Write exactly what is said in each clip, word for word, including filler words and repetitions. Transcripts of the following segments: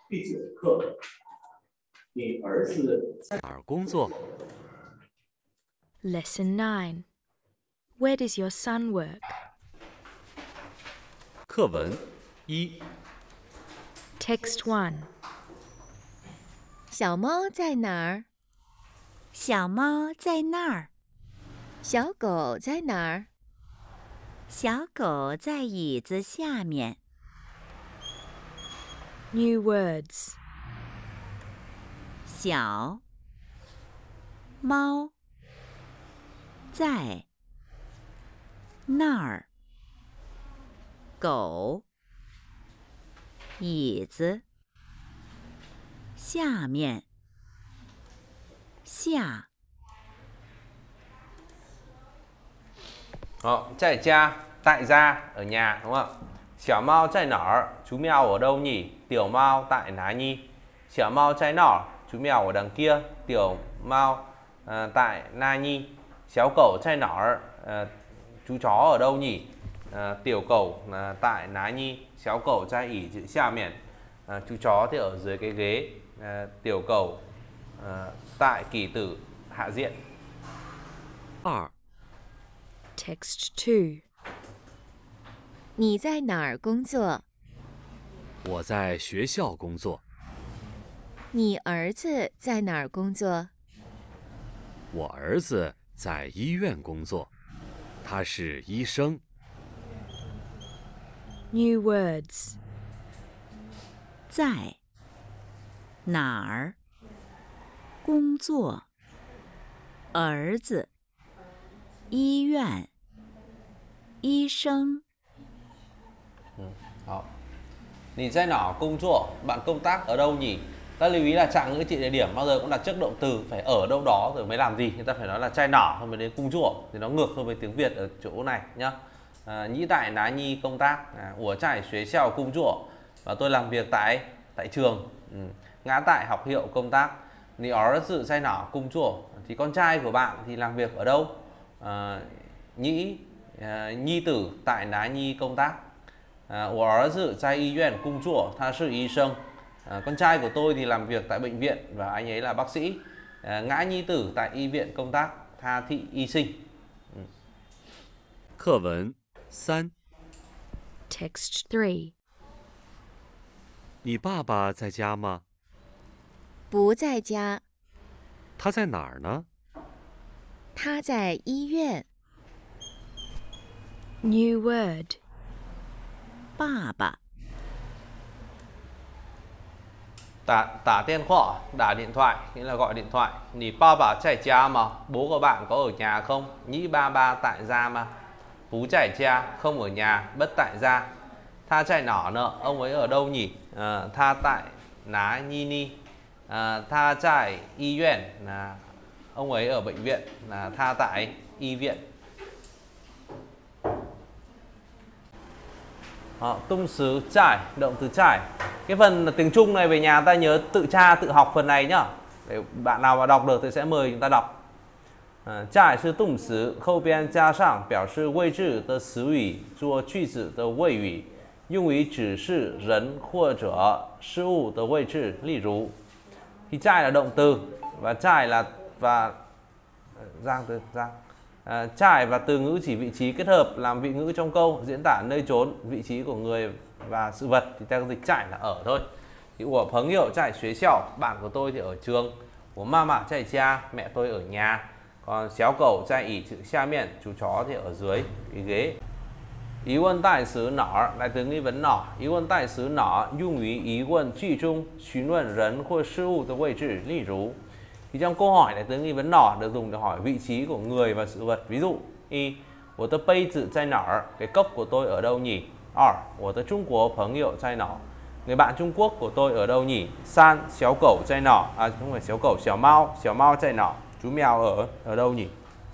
第九课，你儿子在哪儿工作？ Lesson nine. Where does your son work? 课文一， Text one. 小猫在哪儿？ 小猫在那儿， 小狗在哪儿？ 小狗在椅子下面。 New words. 小猫在那儿，狗椅子下面。下 Đó, tại gia, tại gia ở nhà đúng không? Xiao Mao tại nở, chú mèo ở đâu nhỉ? Tiểu Mao tại ná nhi. Xiao Mao tại nở, chú mèo ở đằng kia. Tiểu Mao à, tại na nhi. Xiao cẩu tại nở, à, chú chó ở đâu nhỉ? À, tiểu cẩu à, tại ná nhi. Xiao cẩu tại ỉ chữ xa miền. À, chú chó thì ở dưới cái ghế. À, tiểu cẩu à, tại kỷ tử hạ diện. 二， Text two. 你在哪儿工作？ 我在学校工作。 你儿子在哪儿工作？ 我儿子在医院工作，他是医生。 New words. 在哪儿工作？儿子，医院，医生。 Đó. Nì在哪工作? Bạn công tác ở đâu nhỉ? Ta lưu ý là trạng ngữ trị địa điểm bao giờ cũng đặt trước động từ, phải ở đâu đó rồi mới làm gì. Người ta phải nói là trai nỏ thôi mới đến cung chùa, thì nó ngược so với tiếng Việt ở chỗ này nhá. À, nhĩ tại ná nhi công tác, à, ủa trải xuế xeo cung chùa, và tôi làm việc tại tại trường. Ừ. Ngã tại học hiệu công tác. Nì ở sự trai nỏ cung chùa, thì con trai của bạn thì làm việc ở đâu? À, nhĩ à, nhi tử tại ná nhi công tác. À, 我儿子在医院工作，他是医生。À, con trai của tôi thì làm việc tại bệnh viện và anh ấy là bác sĩ. À, ngã nhi tử tại y viện công tác, tha thị y sinh. Ừ. 课文三， Text three. 你爸爸在家吗？ 不在家， 他在哪儿呢？ 他在医院。 New word. 爸爸， Tả, tả tiền khoa, đả điện thoại, nghĩa là gọi điện thoại. Nì ba bà chạy cha mà, bố của bạn có ở nhà không? Nhĩ ba ba tại gia mà. Bú chạy cha, không ở nhà, bất tại gia. Tha chạy nỏ nợ, ông ấy ở đâu nhỉ? À, tha tại ná nhi ni. À, tha chạy y viện, là ông ấy ở bệnh viện, là tha tại y viện. Đó, tung xứ trải, động từ trải. Cái phần tiếng Trung này về nhà ta nhớ tự tra tự học phần này nhá. Để bạn nào mà đọc được thì sẽ mời chúng ta đọc. À, trải là tung xứ, 后边加上表示位置的词语做句子的谓语，用于指示人或者事物的位置。例如， thì trải là động từ và trải là và giang từ giang. À, trải và từ ngữ chỉ vị trí kết hợp làm vị ngữ trong câu diễn tả nơi chốn vị trí của người và sự vật, thì ta dịch trải là ở thôi. Thì của phấn hiệu trải xuế xẻo, bạn của tôi thì ở trường. Của mama trải cha, mẹ tôi ở nhà. Còn xéo cẩu trải ỉ chữ xa miệng, chú chó thì ở dưới cái ghế. Ý quân tại xứ nỏ, đại từ nghi vấn nỏ. Ý quân tại xứ nỏ, dùng ý ý quân句中询问人或事物的位置。例如, thì trong câu hỏi đại từ nghi vấn nỏ được dùng để hỏi vị trí của người và sự vật. Ví dụ, y, 我的杯子在哪儿? Cái cốc của tôi ở đâu nhỉ? Ở, 我的中国朋友在哪? Người bạn Trung Quốc của tôi ở đâu nhỉ? San, xéo cẩu在哪? À, không phải xéo cẩu, xéo mau, xéo mau在哪? Chú mèo ở ở đâu nhỉ?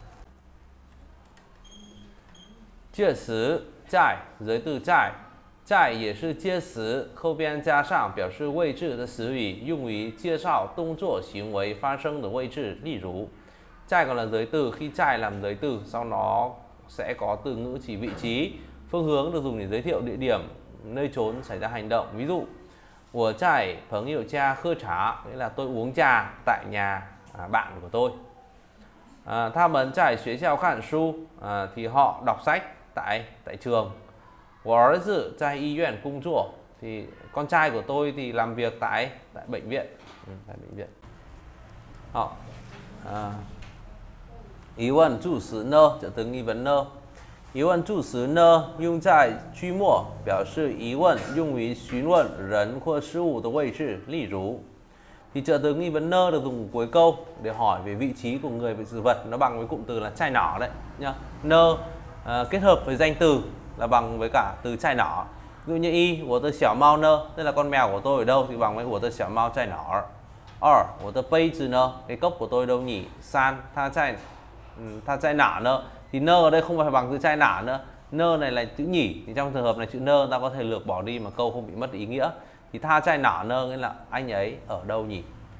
Chia xứ, trải, giới từ trải. Trải 也是介词，后边加上表示位置的词语，用于介绍动作行为发生的位置。例如, trải còn là giới từ khi trải làm giới từ, sau nó sẽ có từ ngữ chỉ vị trí. Phương hướng được dùng để giới thiệu địa điểm, nơi chốn xảy ra hành động. Ví dụ, 我在朋友家喝茶 nghĩa là tôi uống trà tại nhà à, bạn của tôi. À, 他们在学校看书 à, thì họ đọc sách tại tại trường. 我儿子在医院工作 thì con trai của tôi thì làm việc tại tại bệnh viện. Ừ, tại bệnh viện. Họ à, 疑问助词呢 trợ từ nghi vấn呢 疑问助词呢 用在句末 表示疑问 用于询问人或事物的位置 例如 thì trợ từ nghi vấn nơ được dùng cuối câu để hỏi về vị trí của người với sự vật, nó bằng với cụm từ là chai nỏ đấy nhá. Nơ à, kết hợp với danh từ là bằng với cả từ chai nỏ. Ví dụ như y, của tôi xẻo mau nơ, tức là con mèo của tôi ở đâu thì bằng với của tôi xẻo mau chai nỏ. Or, của tôi pay từ nơ, cái cốc của tôi đâu nhỉ? San, tha chai, tha chai nỏ nơ. Thì nơ ở đây không phải bằng từ chai nỏ nữa. Nơ này là chữ nhỉ, thì trong trường hợp này chữ nơ ta có thể lược bỏ đi mà câu không bị mất ý nghĩa. Thì tha chai nỏ nơ nghĩa là anh ấy ở đâu nhỉ?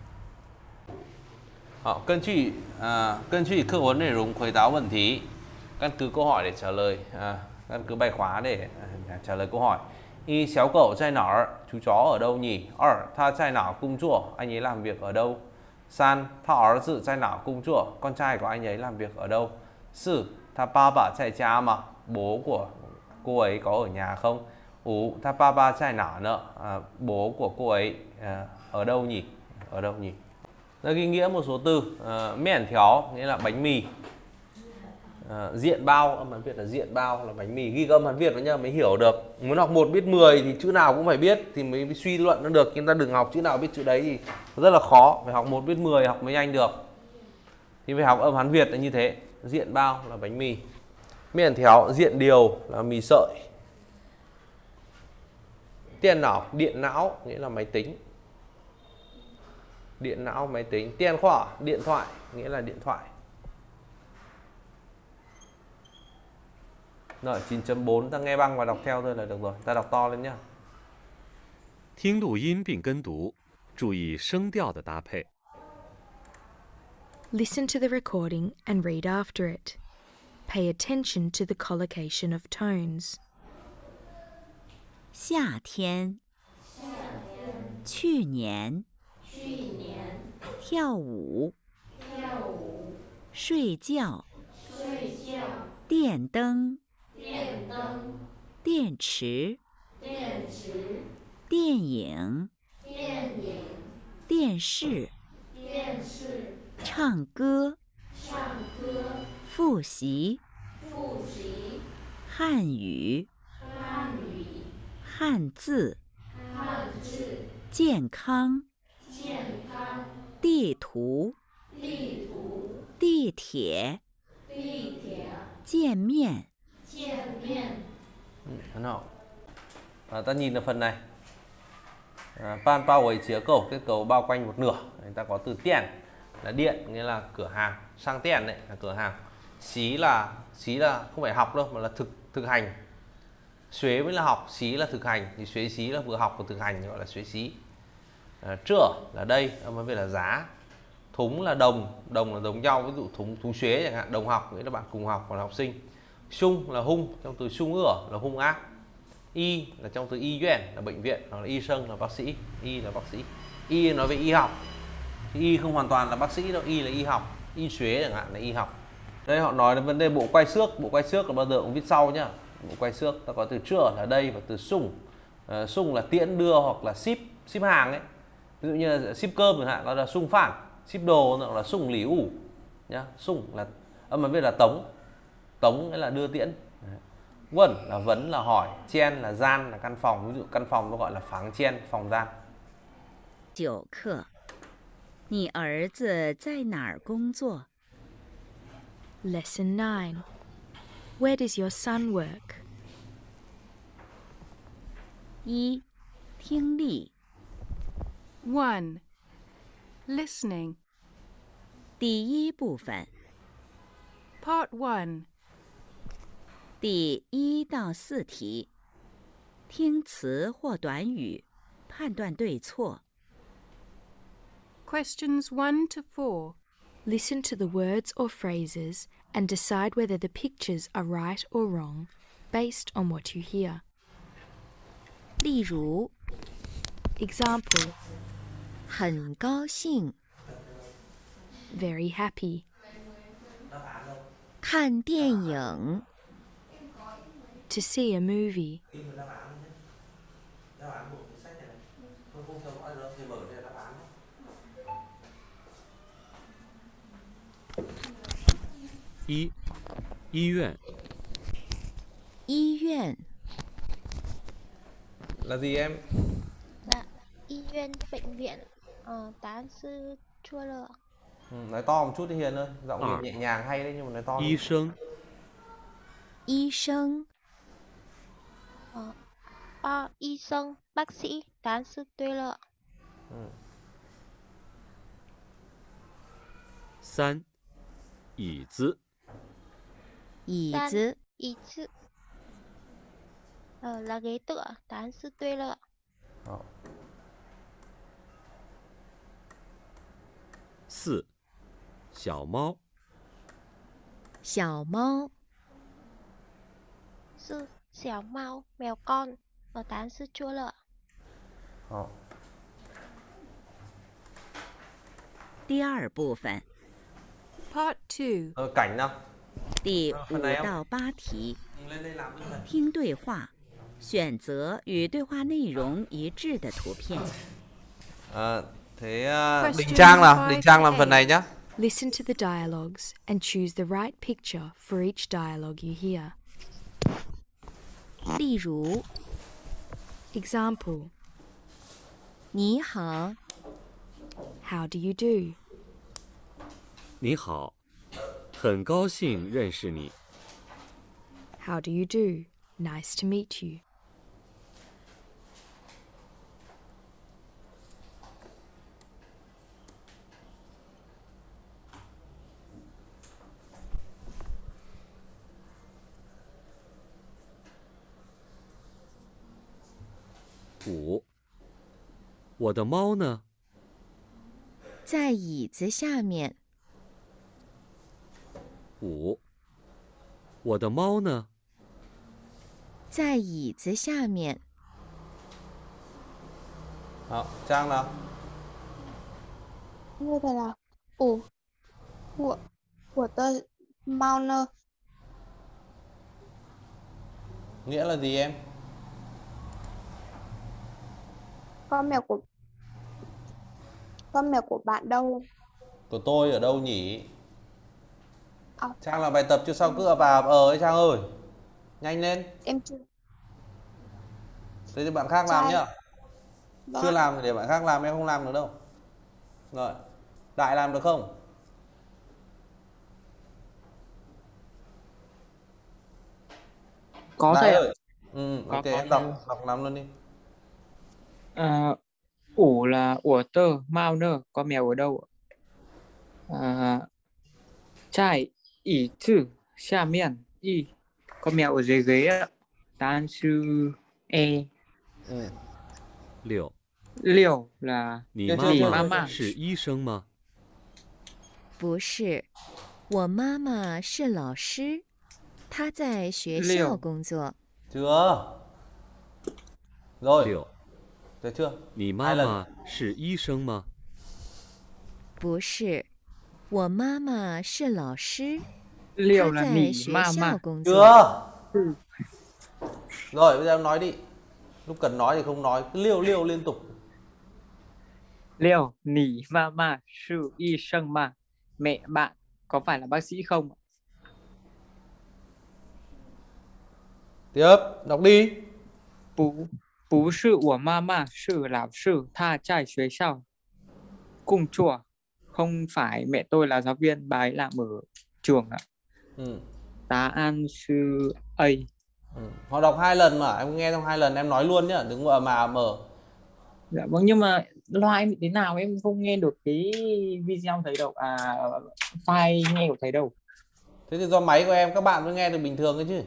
好，根据啊根据课文内容回答问题， căn cứ câu hỏi để trả lời à, căn cứ bài khóa để à, trả lời câu hỏi. Y, xéo cẩu在哪儿 chú chó ở đâu nhỉ? Ở, tha在哪工作 anh ấy làm việc ở đâu? San, tha儿子在哪工作 con trai của anh ấy làm việc ở đâu? Sư, tha ba bà在家吗 bố của cô ấy có ở nhà không? Ú, tha ba ba在哪呢 à, bố của cô ấy à, ở đâu nhỉ? Ở đâu nhỉ? Nó ghi nghĩa một số từ. uh, miễn théo nghĩa là bánh mì. uh, diện bao, âm Hán Việt là diện bao là bánh mì. Ghi âm Hán Việt với nhau mới hiểu được. Muốn học một biết mười thì chữ nào cũng phải biết thì mới suy luận nó được. Chúng ta đừng học chữ nào biết chữ đấy thì rất là khó. Phải học một biết mười học mới nhanh được. Thì phải học âm Hán Việt là như thế. Diện bao là bánh mì. Miễn théo diện điều là mì sợi. Tiền não, điện não nghĩa là máy tính. Điện não máy tính. Tiền khỏa, điện thoại nghĩa là điện thoại. Rồi chín chấm bốn ta nghe băng và đọc theo thôi là được rồi. Ta đọc to lên nhá. 听录音并跟读，注意声调的搭配。 Listen to the recording and read after it. Pay attention to the collocation of tones. 夏天，去年，跳舞，睡觉，电灯，电池，电影，电视，唱歌，复习，汉语，汉字，健康，地图，地铁，见面。 Ừ, nào. À, ta nhìn ở phần này. À, pan bao ấy chứa cầu, kết cấu bao quanh một nửa. Người ta có từ tiền là điện nghĩa là cửa hàng, sang tiền đấy là cửa hàng. Xí là xí là không phải học đâu mà là thực thực hành. Xuế mới là học, xí là thực hành. Thì xuế xí là vừa học vừa thực hành gọi là xuế xí. À, trưa là đây, âm Hán Việt là giá. Thúng là đồng, đồng là giống nhau, ví dụ thúng thúng xuế chẳng hạn, đồng học nghĩa là bạn cùng học còn là học sinh. Sung là hung, trong từ sung ửa là hung ác. Y là trong từ y院là bệnh viện, hoặc là y sân là bác sĩ. Y là bác sĩ. Y nói về y học. Thì y không hoàn toàn là bác sĩ đâu, y là y học. Y xuế chẳng hạn là y học. Đây họ nói đến vấn đề bộ quay xước, bộ quay xước là bao giờ cũng viết sau nhá. Bộ quay xước ta có từ trưa là đây và từ sung. À, sung là tiễn đưa hoặc là ship, ship hàng ấy. Ví dụ như là ship cơm chẳng hạn đó là sung phản, ship đồ hoặc là sung lý ủ nhá. Sung là âm Hán Việt là tống. Tống nghĩa là đưa tiễn. Vấn là vấn là hỏi, chen là gian là căn phòng, ví dụ căn phòng nó gọi là pháng chen, phòng gian. 九课，你儿子在哪儿工作？ Lesson nine. Where does your son work? 一，听力 one. Listening. 第一部分， Part one. 第一到四题，听词或短语，判断对错。 Questions one to four. Listen to the words or phrases and decide whether the pictures are right or wrong based on what you hear. 例如， Example, 很高兴。 very happy. 看电影。 To see a movie. E. 医院医院。 Là gì em? Dạ, y viện, bệnh viện, ờ, tán sư chua lợ. Ừ, nói to một chút đi Hiền ơi, giọng Ờ. Hiền nhẹ nhàng hay đấy nhưng mà nói to. 医生医生。 Ờ, ờ, y sinh, bác sĩ, tán sư tuê lợ. Ừ. 三椅子椅 San, 子。 y sư. Ờ, là ghế tựa, tán sư tuê lợ. Đó. 四小猫小猫。 Sư, xẻo mau, mèo con, ở tán sư chua lợ. Đó. 第二部分 Part two. Ờ, cảnh nào? 第 Ờ, 五 phần này không? 到八题， Ừ, lên đây làm đi Hiền. 听对话，选择与对话内容一致的图片。 À, thế à, Question Đình Trang làm, five Đình Trang làm A. phần này nhá. Listen to the dialogues and choose the right picture for each dialogue you hear. 例如， Example, 你好。 how do you do? 你好，很高兴认识你。 How do you do? Nice to meet you. 五，我的猫呢？ 在椅子下面。 五，我的猫呢？ 在椅子下面。 Đó, Trang nào. Như thế nào? Ủa, của, của tôi mau nơ. Nghĩa là gì em? Con mèo của con mèo của bạn đâu? Của tôi ở đâu nhỉ? À. Trang làm bài tập chứ sao cứ ập vào ờ ấy Trang ơi. Nhanh lên. Em chưa. Thế thì bạn khác làm Trang. nhá. Vâng. Chưa làm thì để bạn khác làm, em không làm được đâu. Rồi. Đại làm được không? Có Đại thầy ạ. ơi. Ừ, Có, ok, có em thầy. đọc, đọc làm luôn đi. À, ủ là ủa tơ, mau nơ, con mèo ở đâu ạ? À, trai, ỉ chữ, xa miền, y, con mèo ở dưới ghế ạ. Tan sư, e, Ừ. 六， liều là 你 Chưa, 妈 chưa, chưa, 妈 chưa. 是医生吗？ 不是，我妈妈是老师，她在学校六工作。 Chưa. Rồi. 六， Được chưa? 你 Hai 妈 lần. 妈是医生吗？ 不是，我妈妈是老师， liều 她 là 在 nỉ 学 ma 校 ma. chưa? 工作。 Rồi bây giờ em nói đi. Lúc cần nói thì không nói, cứ liêu liêu liên tục. Liều, nỉ ma ma, sư y sân ma. Mẹ bạn có phải là bác sĩ không ạ? Tiếp, đọc đi. 不不是我妈妈是老师，她在学校工作。Không phải mẹ tôi là giáo viên, bà ấy làm ở trường ạ. Ừ. Tá an sư A. Ừ. Họ đọc hai lần mà, em nghe trong hai lần em nói luôn nhá, đừng có mà mở. Dạ vâng, nhưng mà loa em bị thế nào em không nghe được cái video thầy đâu, à file nghe của thầy đâu. Thế thì do máy của em, các bạn mới nghe được bình thường ấy chứ.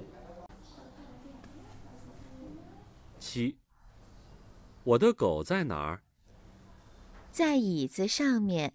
七，我的狗在哪儿？ 在椅子上面。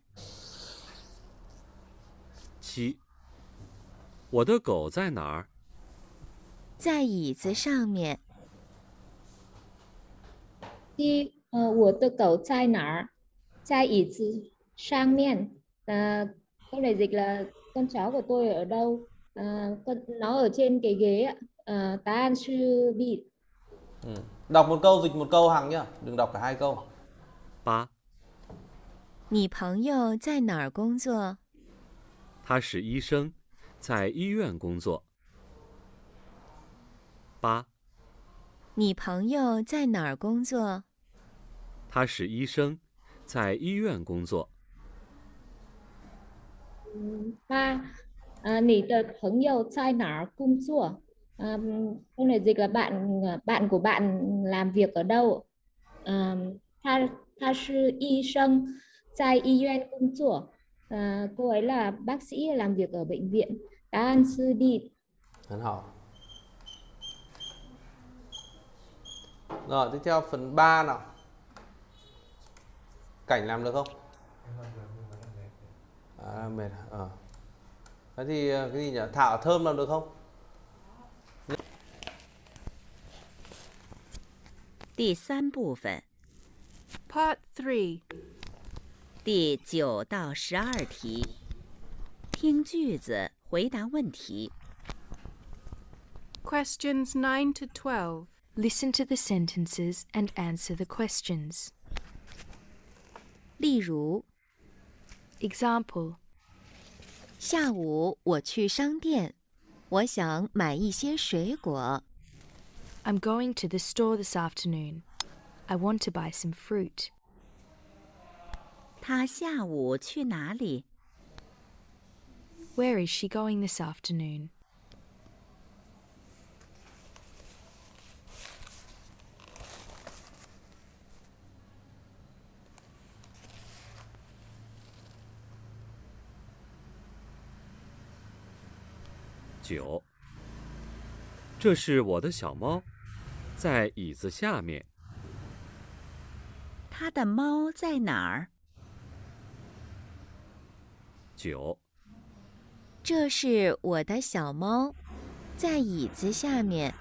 七，我的狗在哪儿？ 在椅子上面。 Khi 呃，我的狗在哪儿？在椅子上面. À, câu này dịch là con chó của tôi ở đâu? À, con nó ở trên cái ghế ạ. À, tá ăn sư bị. Ừ. Đọc một câu dịch một câu Hằng nhá, đừng đọc cả hai câu. 八， 你朋友在哪儿工作？ 他是医生，在医院工作。八， 你朋友在哪儿工作？ 他是医生，在医院工作。 Ba, à, nỉ tờ朋友在哪儿工作? À, câu này dịch là bạn bạn của bạn làm việc ở đâu? À, tha tha sư y sinh tại y院工作. À, cô ấy là bác sĩ làm việc ở bệnh viện. Tá ăn sư đi. 很好. Rồi tiếp theo phần ba nào. Cảnh làm được không? À, mệt à? Ờ. Thế thì cái gì nhỉ? Thảo Thơm làm được không? 第三部分 Part three. 第九到十二题，听句子回答问题。 Questions nine to twelve. Listen to the sentences and answer the questions. 例如， Example. 下午我去商店，我想买一些水果。 I'm going to the store this afternoon. I want to buy some fruit. 他下午去哪里？ Where is she going this afternoon? 九，这是我的小猫，在椅子下面。 他的猫在哪儿？ 九， 这是我的小猫，在椅子下面。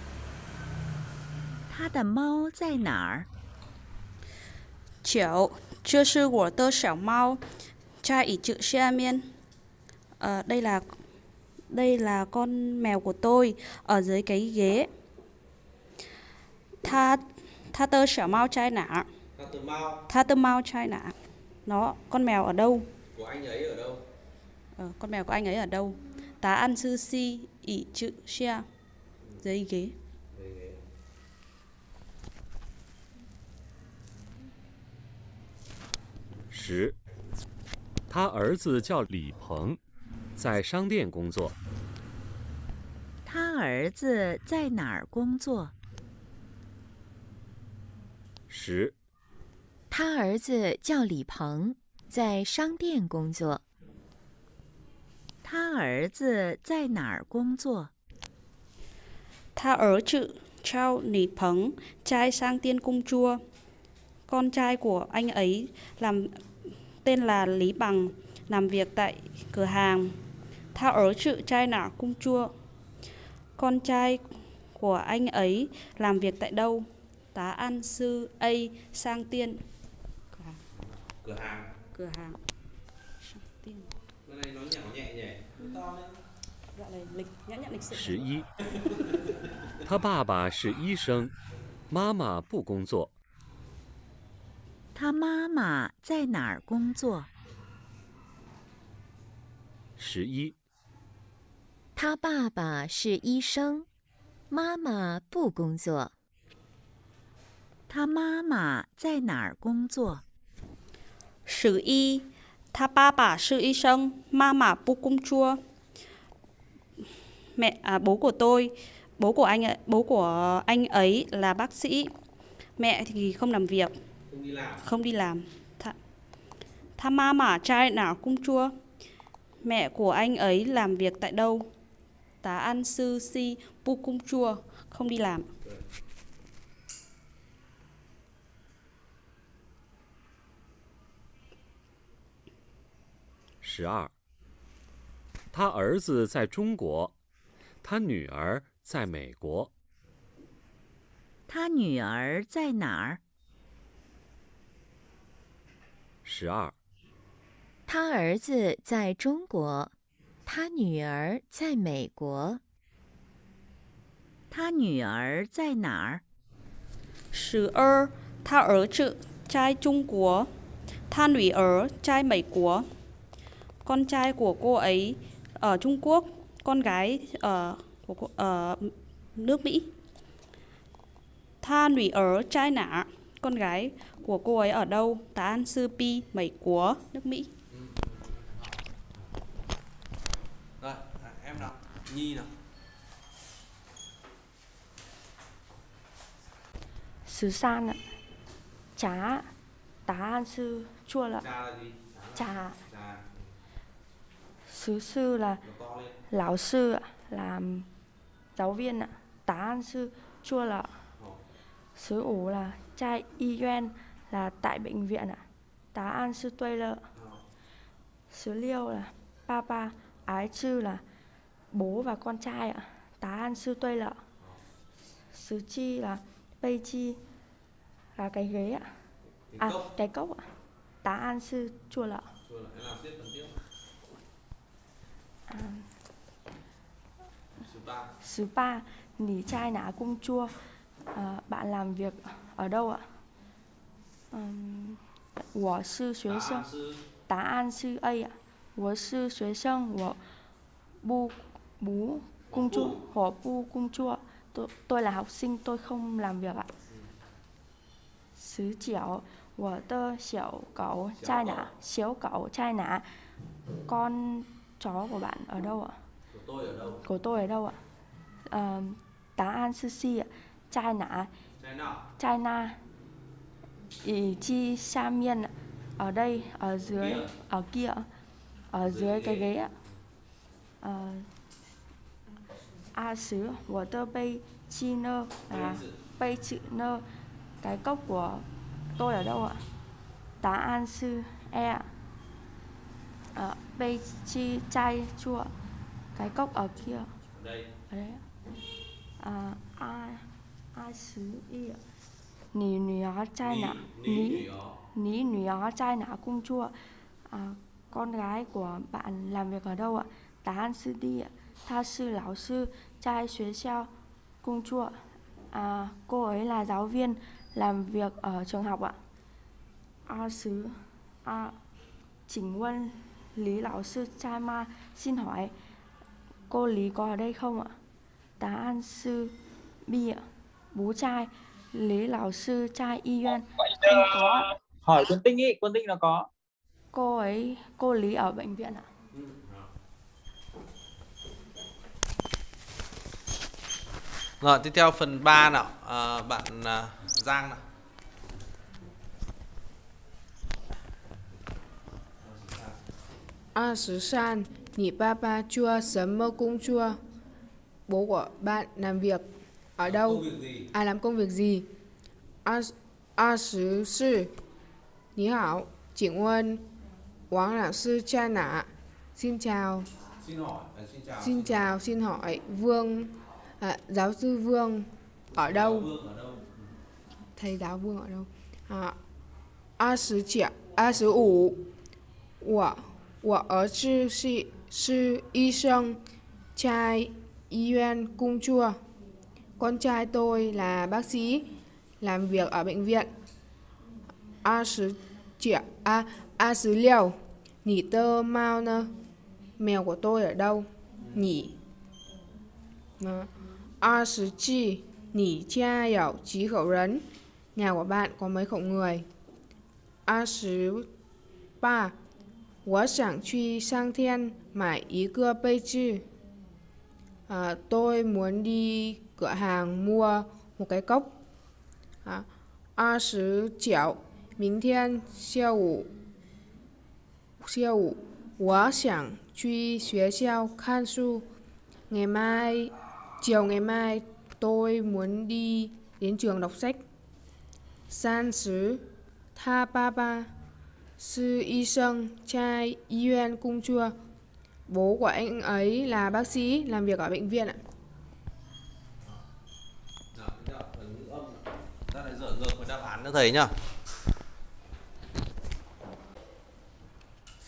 他的猫在哪儿？ 九，这是我的小猫，在椅子下面. Ờ, đây là đây là con mèo của tôi ở dưới cái ghế. Tha tha tơ小猫在哪儿? Tha tơ mau在哪儿? Nó con mèo ở đâu? Của anh ấy ở đâu? Ờ, con mèo của anh ấy ở đâu? Tá ăn sư si ỉ chữ xe dưới ghế. 十，他儿子叫李鹏，在商店工作。 他儿子在哪儿工作？ 十， 他儿子叫李鹏，在商店工作。 他儿子在哪儿工作？ Tha ở chữ Trao Nỉ Phấn trai sang tiên cung chua. Con trai của anh ấy làm tên là Lý Bằng, làm việc tại cửa hàng. Tha ở chữ trai nả cung chua. Con trai của anh ấy làm việc tại đâu? Tá ăn sư A sang tiên. Cửa hàng. Cửa hàng. Sang tiên. Cái này nó nhỏ nhẹ nhẹ. To lên. 十一，他爸爸是医生，妈妈不工作。 他妈妈在哪儿工作？ 十一， 他爸爸是医生，妈妈不工作。 他妈妈在哪儿工作？ 十一，他爸爸是医生，妈妈不工作。Mẹ à, bố của tôi, bố của anh bố của anh ấy là bác sĩ. Mẹ thì không làm việc, không đi làm. Không đi làm. Tha, tha ma mà trai nào cung chua. Mẹ của anh ấy làm việc tại đâu? Tá ăn sư si pu cung chua, không đi làm. 十二，他儿子在中国。他女儿在美国。 他女儿在哪儿？ 十二。 他儿子在中国，他女儿在美国。 他女儿在哪儿？ 十二他儿子在Trung Quốc,他女儿在Mỹ Quốc. Con trai của cô ấy ở Trung Quốc, con gái ở của cô, ở nước Mỹ. Tha nữ ở trai nã, con gái của cô ấy ở đâu?答案是 B, Mỹ Quốc, nước Mỹ. Rồi, em nào, Nhi nào. Sứ san ạ. Trá. Tá an sư chua lợ. Trà là gì? Trà. Trà. Sứ sư là lão sư ạ, làm giáo viên ạ. Tá an sư chua lợ. Sứ ủ là trai y yuan, là tại bệnh viện ạ. Tá an sư tuây lợ. Sứ liêu là papa ái chư là bố và con trai ạ. Tá an sư tuây lợ. Sứ chi là bây chi là cái ghế ạ. À, cái cốc ạ. Tá an sư chua lợ. À, Sứ ba, nỉ trai nã cung chua. À, bạn làm việc ở đâu ạ? Um, 我是学生. Tá an sư A ạ. 我是学生, 我不不工作, 我不工作. Tôi, tôi là học sinh, tôi không làm việc ạ. Sứ chẻo, 我的小狗trai nã, xéo cậu trai nã. Con chó của bạn ở đâu ạ? Của tôi ở đâu? Của tôi ở đâu ạ? À, Tá an sư si ạ. Trai nã. Trai na. Ý chi xa miên ạ. Ở đây, ở dưới, ở kia, ở dưới cái ghế ạ. À, A sứ, 我的杯chi nơ là杯chữ nơ. Cái cốc của tôi ở đâu ạ? Tá an sư E ạ. À, bay chi chai chua. Cái cốc ở kia. Ở đây. Ở đây ạ. À, A A sứ Y ạ. Nỉ nỉ ó trai nã. Nỉ Nỉ nỉ ó trai nã cung chua. À, con gái của bạn làm việc ở đâu ạ? Tá an sư đi ạ. Tha sư lão sư trai xuế xeo cung chua. À, cô ấy là giáo viên làm việc ở trường học ạ. A sứ A. Chỉnh Quân Lý lão sư trai ma, xin hỏi cô Lý có ở đây không ạ? Tá an sư Bi ạ. Bố trai Lý lão sư trai Y Yuan không có. Hỏi quân Tinh ý, quân Tinh nó có. Cô ấy, cô Lý ở bệnh viện ạ. Rồi, tiếp theo phần ba nào. À, bạn à, Giang nào. A Sứ San, nỉ ba ba chua sớm mơ cung chua. Bố của bạn làm việc ở đâu? À, làm công việc gì? A, A Sứ Sư, nǐ hảo, Chỉnh Quân, Quảng lão sư cha nã. Xin chào. Xin hỏi, à, xin chào. Xin chào, xin hỏi Vương, à, giáo sư Vương ở đâu? Thầy giáo Vương ở đâu? À, A Sứ Chẻo, A Sứ Ủ, 我我儿子是是医生，在医院工作. Con trai tôi là bác sĩ, làm việc ở bệnh viện. A Sứ Chẻo, A A Sứ Liêu, nỉ tơ mau nơ. Mèo của tôi ở đâu? Nỉ. A Sứ Chi, nỉ cha有几口人. Nhà của bạn có mấy khẩu người? A Sứ Ba, 我想去商店买一个杯子. À, tôi muốn đi cửa hàng mua một cái cốc. À, A Sứ Chẻo, 明天下午下午我想去学校看书. Ngày mai, chiều ngày mai tôi muốn đi đến trường đọc sách. San Sứ, Tha ba ba, sư y sinh, trai y yuan cung chua. Bố của anh ấy là bác sĩ, làm việc ở bệnh viện ạ. Ta lại dở ngược với đáp án nữa thầy nhá.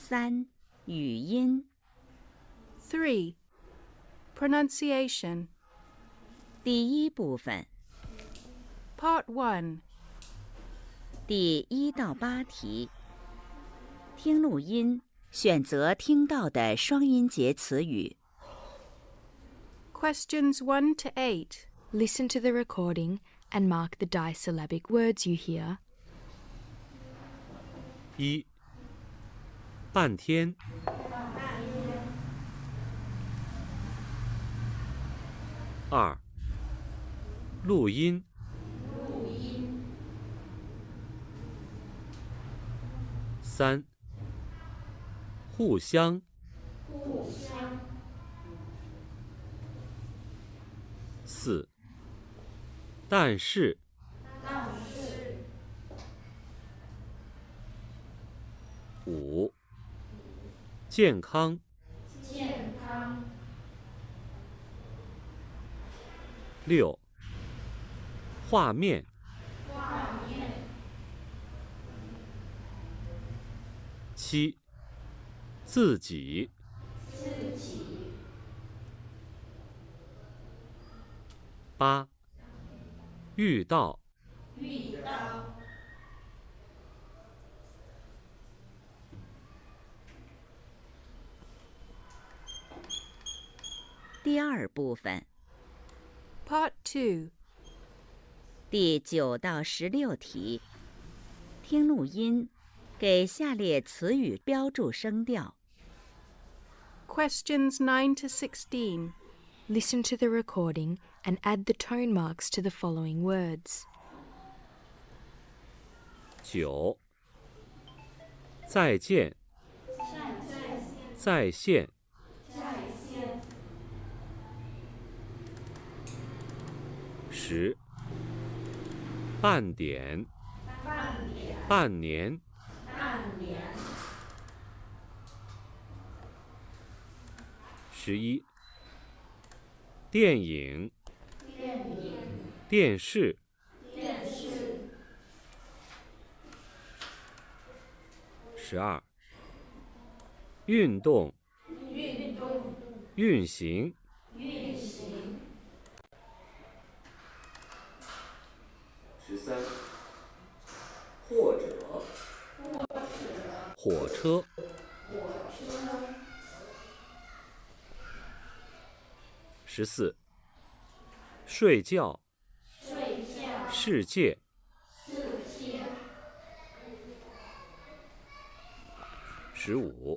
三、语音。 Three. Pronunciation. 第一部分。 Part one. 第一到八题。听录音，选择听到的双音节词语。 Questions one to eight. Listen to the recording and mark the disyllabic words you hear. 一，半天。二，录音。三，互相。四，但是。五，健康。六，画面。七，自己。八，遇到。 第二部分。 Part two. 第九到十六题。听录音，给下列词语标注声调。 Questions nine to sixteen. Listen to the recording and add the tone marks to the following words. 九，再见。在线。十，半点。半年。十一，电影。电视。十二，运动。运行。 十三，或者。 火车。十四，睡觉。世界。十五，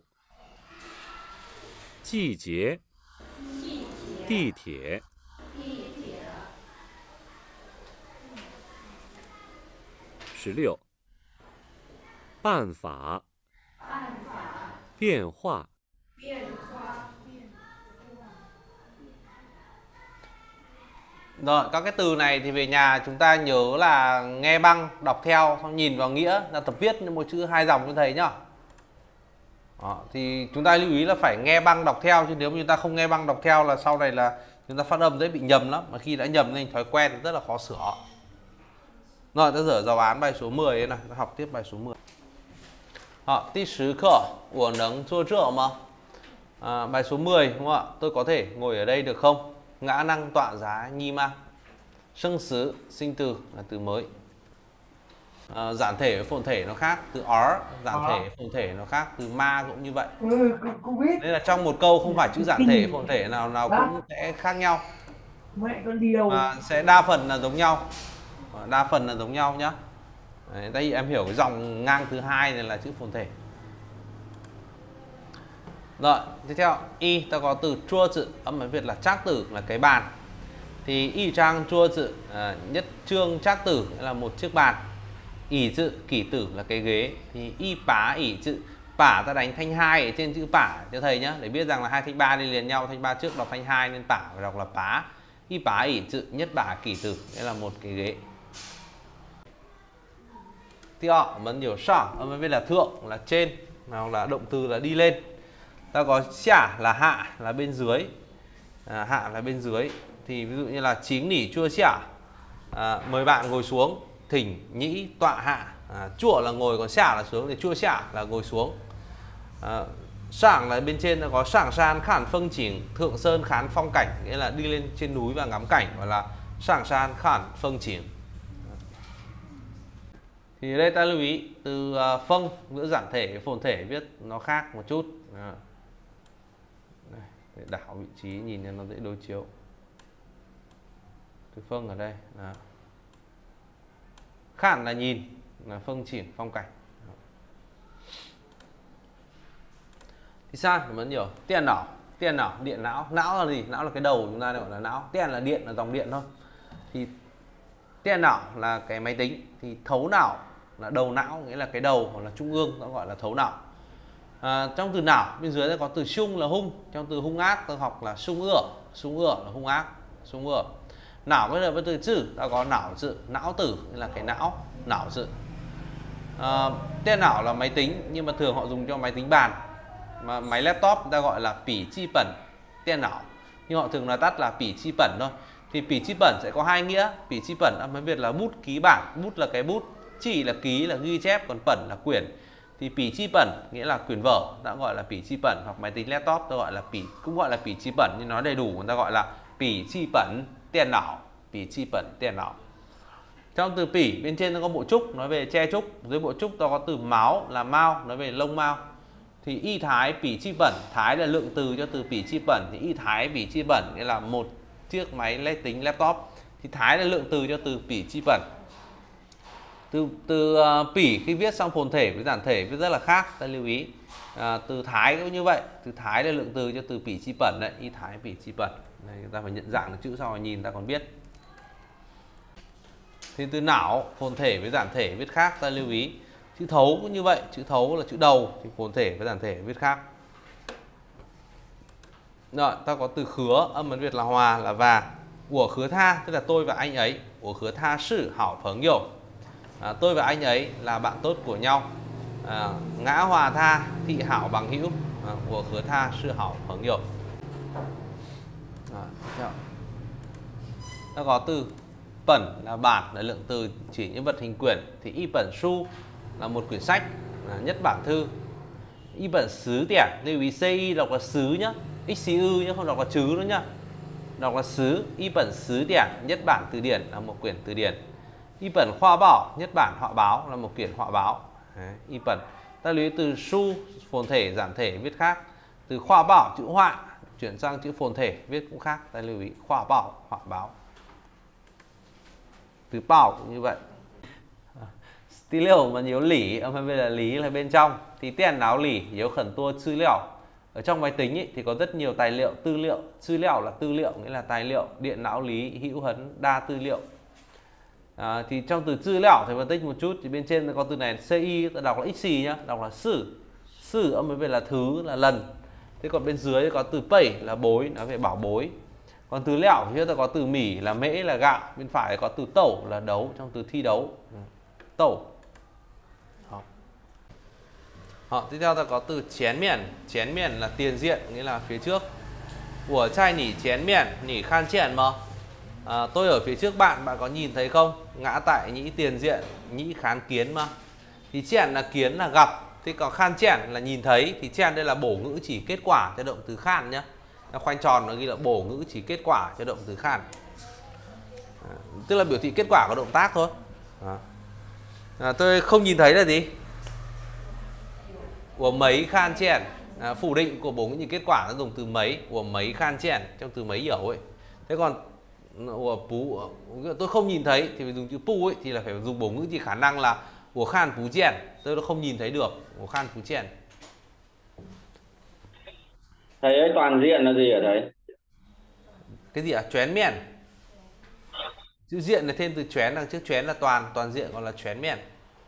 季节。地铁。十六，办法。变化。 Rồi, các cái từ này thì về nhà chúng ta nhớ là nghe băng, đọc theo, xong nhìn vào nghĩa là tập viết những một chữ hai dòng cho thầy nhá. Đó, thì chúng ta lưu ý là phải nghe băng đọc theo, chứ nếu như chúng ta không nghe băng đọc theo là sau này là chúng ta phát âm dễ bị nhầm lắm, mà khi đã nhầm nên thói quen thì rất là khó sửa. Rồi, ta dở giáo án bài số mười đây này, ta học tiếp bài số mười. Đó,第十课我能坐这吗? À, bài số mười đúng không ạ? Tôi có thể ngồi ở đây được không? Ngã năng tọa giá nhi ma. Sân xứ sinh từ là từ mới. À, giản thể với phồn thể nó khác. Từ ó giản thể phồn thể nó khác. Từ ma cũng như vậy. Nên là trong một câu không phải chữ giản thể phồn thể nào nào cũng sẽ khác nhau, mà sẽ đa phần là giống nhau. Đa phần là giống nhau nhá. Đấy, đây em hiểu cái dòng ngang thứ hai này là chữ phồn thể. Rồi, tiếp theo y ta có từ chua tự, âm Hán Việt là trác tử là cái bàn. Thì y trang chua tự, à, nhất trương trác tử là một chiếc bàn. ỷ tự, kỷ tử là cái ghế. Thì y pá ỷ tự, pả ta đánh thanh hai ở trên chữ pả cho thầy nhá, để biết rằng là hai thanh ba đi liền nhau, thanh ba trước đọc thanh hai nên pả phải đọc là pá. Y pá ỷ tự, nhất bả kỷ tử, đây là một cái ghế. Tiếp theo mình hiểu sỏ, âm Hán Việt là thượng là trên, nào là động từ là đi lên. Ta có xả là hạ là bên dưới, à, hạ là bên dưới. Thì ví dụ như là chính nỉ chua xả, à, mời bạn ngồi xuống. Thỉnh nhĩ tọa hạ, à, chua là ngồi còn xả là xuống, thì chua xả là ngồi xuống. À, sảng là bên trên nó có sảng san khản phong chỉnh, thượng sơn khán phong cảnh, nghĩa là đi lên trên núi và ngắm cảnh, gọi là sảng san khản phong chỉnh. Thì đây ta lưu ý từ uh, phong giữa giản thể phồn thể viết nó khác một chút. À. Đây, để đảo vị trí nhìn cho nó dễ đối chiếu. Từ phong ở đây là khản là nhìn, là phong chỉnh phong cảnh. Thì sao thì vẫn nhiều. Tiền não, tiền não, điện não. Não là gì? Não là cái đầu chúng ta gọi là não. Tiền là điện, là dòng điện thôi. Thì tiền não là cái máy tính. Thì thấu não là đầu não, nghĩa là cái đầu hoặc là trung ương, nó gọi là thấu não. À, trong từ não bên dưới có từ sung là hung. Trong từ hung ác tôi học là sung ưa. Sung ưa là hung ác, sung ưa. Não bây giờ với từ chữ ta có não dự, não tử, nghĩa là cái não, não dự. À, tiền não là máy tính, nhưng mà thường họ dùng cho máy tính bàn. Mà máy laptop ta gọi là pỉ chi bẩn tiền não, nhưng họ thường nói tắt là pỉ chi bẩn thôi. Thì pỉ chi bẩn sẽ có hai nghĩa. Pỉ chi bẩn âm Việt là bút ký bản, bút là cái bút, chỉ là ký là ghi chép, còn bẩn là quyển. Thì pỉ chi bẩn nghĩa là quyển vở, ta gọi là pỉ chi bẩn, hoặc máy tính laptop ta gọi là pỉ, cũng gọi là pỉ chi bẩn, nhưng nói đầy đủ người ta gọi là pỉ chi bẩn tiền não, pỉ chi bẩn tiền não. Trong từ pỉ bên trên nó có bộ trúc nói về che trúc, dưới bộ trúc ta có từ máu là mao nói về lông mao. Thì y thái pỉ chi bẩn, thái là lượng từ cho từ pỉ chi bẩn, thì y thái pỉ chi bẩn nghĩa là một chiếc máy máy tính laptop. Thì thái là lượng từ cho từ pỉ chi bẩn. Từ từ uh, pỉ khi viết sang phồn thể với giản thể viết rất là khác, ta lưu ý. À, từ thái cũng như vậy, từ thái là lượng từ cho từ pỉ chi bẩn đấy, y thái pỉ chi bẩn. Này ta phải nhận dạng được chữ sau rồi nhìn ta còn biết. Thì từ não phồn thể với giản thể viết khác, ta lưu ý. Chữ thấu cũng như vậy, chữ thấu là chữ đầu thì phồn thể với giản thể viết khác. Rồi, ta có từ khứa, âm Hán Việt là hòa là và. Của khứa tha tức là tôi và anh ấy. Của khứa tha sư hảo phấn nhiều. À, tôi và anh ấy là bạn tốt của nhau. À, ngã hòa tha thị hảo bằng hữu. À, của khứa tha sư hảo phấn nhiều. À, ta có từ bẩn là bản, là lượng từ chỉ những vật hình quyển. Thì y bẩn su là một quyển sách, là nhất bản thư. Y bẩn sứ tẻ, lưu ý ci đọc là sứ nhá, xu nhá, không đọc là chứ nữa nhá, đọc là sứ. Y bẩn sứ tẻ, nhất bản từ điển là một quyển từ điển. Y bẩn khoa bảo, nhất bản họa báo là một quyển họa báo. Đấy, y bẩn. Ta lưu ý từ su phồn thể giản thể viết khác. Từ khoa bảo chữ họa chuyển sang chữ phồn thể viết cũng khác, ta lưu ý khoa bảo họa báo. Từ bảo cũng như vậy. Tí liệu mà nhiều lỉ, âm Hán Việt là lý là bên trong. Thì tiền não lỉ, yếu khẩn tua tư liệu. Ở trong máy tính ý, thì có rất nhiều tài liệu, tư liệu. Tư liệu là tư liệu, nghĩa là tài liệu. Điện não lý, hữu hấn, đa tư liệu. À, thì trong từ tư liệu thì phân tích một chút. Thì bên trên có từ này ci, ta đọc là xì nhá, đọc là sử. Sử âm Hán Việt là thứ, là lần. Thế còn bên dưới có từ pẩy là bối, nói về bảo bối. Còn từ lẹo phía ta có từ mỉ là mễ là gạo. Bên phải có từ tẩu là đấu, trong từ thi đấu. Tẩu. Họ, tiếp theo ta có từ chén miền. Chén miền là tiền diện, nghĩa là phía trước. Của trai nỉ chén miền, nỉ khan chèn mà. À, tôi ở phía trước bạn, bạn có nhìn thấy không? Ngã tại nhĩ tiền diện, nhĩ khán kiến mà. Thì chèn là kiến là gặp. Thì còn khan chèn là nhìn thấy. Thì chèn đây là bổ ngữ chỉ kết quả cho động từ khan nhá. Khoanh tròn nó ghi là bổ ngữ chỉ kết quả cho động từ khan. À, tức là biểu thị kết quả của động tác thôi. À. À, tôi không nhìn thấy là gì? Của mấy khan chèn. À, phủ định của bổ ngữ chỉ kết quả nó dùng từ mấy. Của mấy khan chèn trong từ mấy hiểu ấy. Thế còn của pú, tôi không nhìn thấy thì phải dùng chữ pu ấy, thì là phải dùng bổ ngữ chỉ khả năng là của khan pú chèn. Tôi không nhìn thấy được của khan pú chèn. Thầy ơi, toàn diện là gì ở thầy? Cái gì ạ? À? Chén miền. Chữ diện là thêm từ chén, đằng trước chén là toàn, toàn diện còn là chén miền.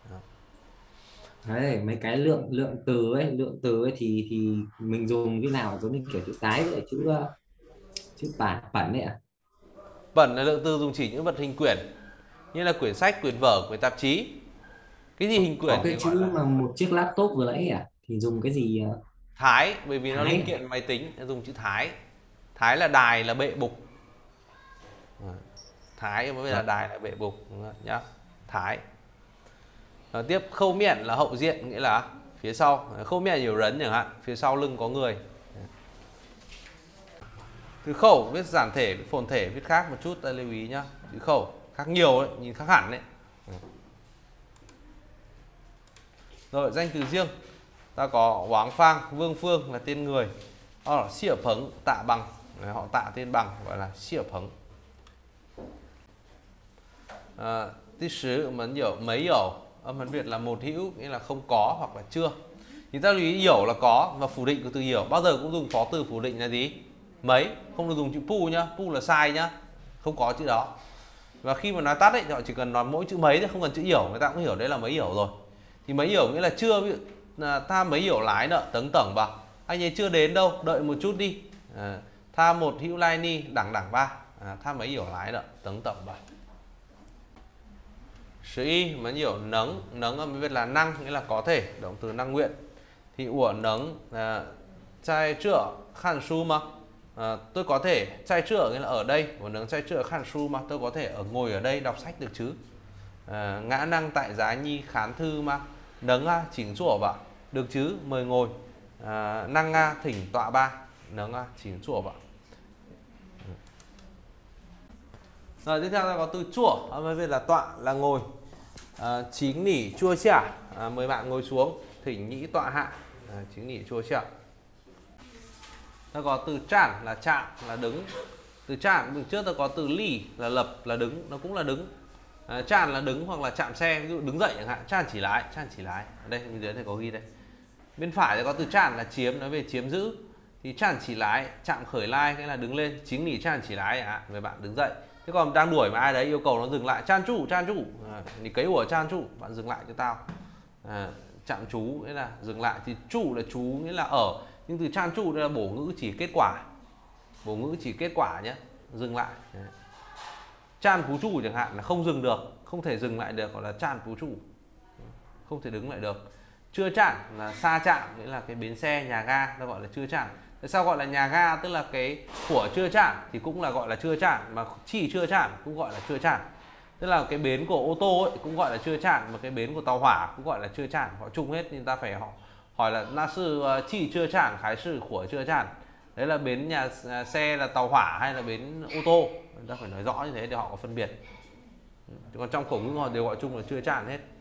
Đấy, mấy cái lượng lượng từ ấy, lượng từ ấy thì thì mình dùng cái nào giống như kiểu chữ cái với chữ chữ bản bản ấy ạ. À? Bẩn là lượng từ dùng chỉ những vật hình quyển, như là quyển sách, quyển vở, quyển tạp chí. Cái gì hình quyển? Có cái chữ là... mà một chiếc laptop vừa nãy à? Thì dùng cái gì? Thái, bởi vì nó linh kiện máy tính, dùng chữ thái. Thái là đài, là bệ bục. Thái mới là đài, là bệ bục nhá. Thái. À, tiếp khâu miệng là hậu diện, nghĩa là phía sau, không mẹ nhiều rấn chẳng hạn, phía sau lưng có người. Từ khẩu viết giản thể, phồn thể viết khác một chút, ta lưu ý nhá. Từ khẩu khác nhiều đấy, nhìn khác hẳn đấy. Rồi danh từ riêng, ta có Hoáng Phang, Vương Phương là tên người. Đó là Xỉa Phấn, Tạ Bằng, họ tạ tên bằng gọi là Xỉa Phấn. À, tí sứ mấn dầu mấy dầu, âm hán Việt là một hữu, nghĩa là không có hoặc là chưa. Thì ta lưu ý dầu là có và phủ định của từ dầu bao giờ cũng dùng phó từ phủ định là gì? Mấy, không được dùng chữ pu nhá, pu là sai nhá, không có chữ đó. Và khi mà nói tắt ấy thì họ chỉ cần nói mỗi chữ mấy thôi, không cần chữ hiểu, người ta cũng hiểu đấy là mấy hiểu rồi. Thì mấy hiểu nghĩa là chưa, ví dụ là ta mấy hiểu lái nợ tấn tẩn vào, anh ấy chưa đến đâu, đợi một chút đi. À, tha một hữu lai ni đẳng đẳng ba, à, tha mấy hiểu lái nợ tấn tẩn vào. Sử y mà hiểu nấng, nấng âm Việt là năng, nghĩa là có thể, động từ năng nguyện. Thì ủa nấng à, trai trựa khăn su mà, à, tôi có thể trai trựa nghĩa là ở đây, và nấng trai trựa khăn su mà, tôi có thể ở ngồi ở đây đọc sách được chứ. À, ngã năng tại giá nhi khán thư mà, nấng a chỉnh chùa vào được chứ, mời ngồi. À, năng a thỉnh tọa ba, nấng a chỉnh chùa vào. Rồi tiếp theo ta có từ chùa, âm Việt là tọa là ngồi. À, chính nỉ chua xả, à, mời bạn ngồi xuống. Thỉnh nhĩ tọa hạ, à, chính nỉ chua xả. Ta có từ trản là chạm là đứng. Từ trản từ trước ta có từ lì là lập là đứng, nó cũng là đứng. À, tràn là đứng hoặc là chạm xe, ví dụ đứng dậy chẳng hạn, tràn chỉ lái, tràn chỉ lái. Ở đây bên dưới này có ghi đây. Bên phải thì có từ tràn là chiếm, nói về chiếm giữ. Thì tràn chỉ lái, chạm khởi lai cái là đứng lên, chính nỉ tràn chỉ lái à, người bạn đứng dậy. Thế còn đang đuổi mà ai đấy yêu cầu nó dừng lại, chan chủ, chan chủ, à, thì cấy ủa chan chủ, bạn dừng lại cho tao. À, chạm chú nghĩa là dừng lại, thì chủ là chú nghĩa là ở, nhưng từ chan chủ đây là bổ ngữ chỉ kết quả, bổ ngữ chỉ kết quả nhé, dừng lại. Đấy. Chan phú chủ chẳng hạn là không dừng được, không thể dừng lại được, gọi là chan phú chủ, không thể đứng lại được. Chưa chạm là xa chạm, nghĩa là cái bến xe nhà ga, ta gọi là chưa chạm. Tại sao gọi là nhà ga, tức là cái của chưa chạm thì cũng là gọi là chưa chạm, mà chỉ chưa chạm cũng gọi là chưa chạm. Tức là cái bến của ô tô ấy cũng gọi là chưa chạm, mà cái bến của tàu hỏa cũng gọi là chưa chạm, họ chung hết, nên ta phải hỏi hỏi là na sư chỉ chưa chạm khái sư của chưa chạm. Đấy là bến nhà xe là tàu hỏa hay là bến ô tô, ta phải nói rõ như thế để họ có phân biệt. Còn trong khẩu ngữ họ đều gọi chung là chưa chạm hết.